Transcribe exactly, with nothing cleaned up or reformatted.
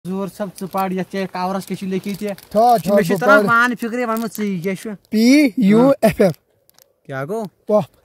जोर सब चुपाड़ ये कावरस के लिखी थे था पान फिक्रे वन पी यू एफ एफ क्या गो